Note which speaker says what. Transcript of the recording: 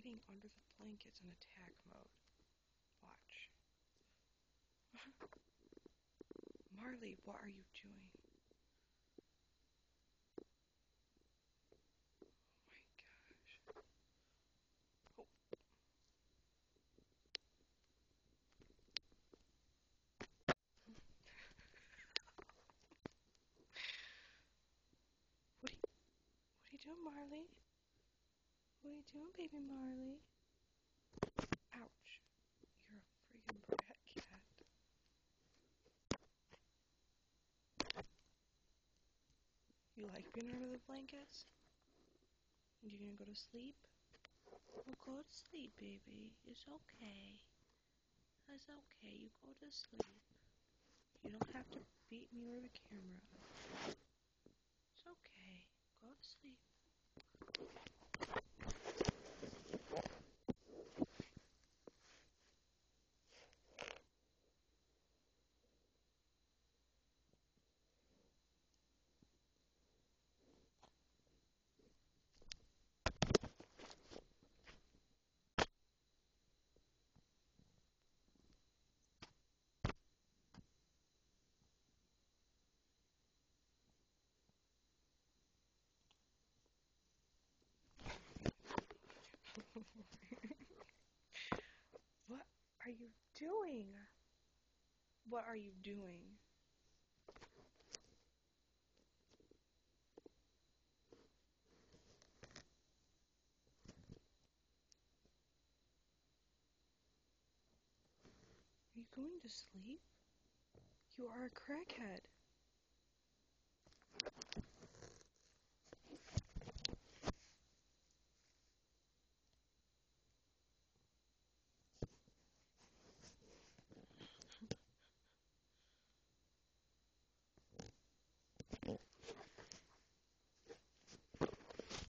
Speaker 1: hiding under the blankets in attack mode. Watch. Marley, what are you doing? Oh my gosh. Oh. What are you doing, Marley? What are you doing, baby Marley? Ouch. You're a freaking brat cat. You like being under the blankets? And you gonna go to sleep? Well, go to sleep, baby. It's okay. It's okay. You go to sleep. You don't have to beat me or the camera. It's okay. Go to sleep. What are you doing? What are you doing? Are you going to sleep? You are a crackhead.